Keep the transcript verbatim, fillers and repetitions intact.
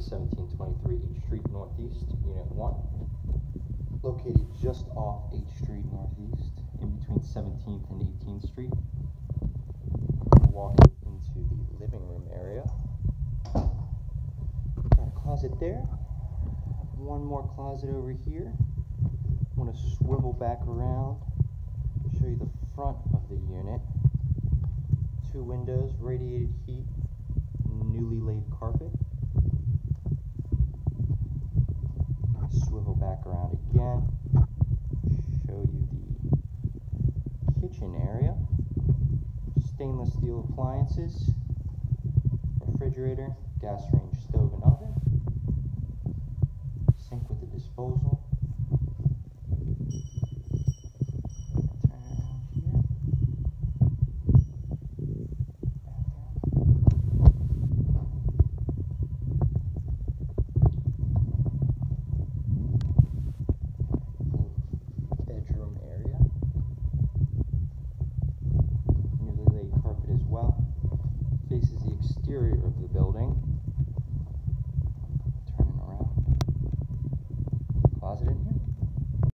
seventeen twenty-three H Street Northeast, Unit one. Located just off H Street Northeast, in between seventeenth and eighteenth Street. Walking into the living room area. Got a closet there. One more closet over here. I'm going to swivel back around, show you the front of the unit. Two windows, radiated heat, newly laid carpet. Swivel back around again, show you the kitchen area. Stainless steel appliances, refrigerator, gas range stove and oven, sink with the disposal. Turn around here. Bedroom area. Newly laid carpet as well. Faces the exterior of the building.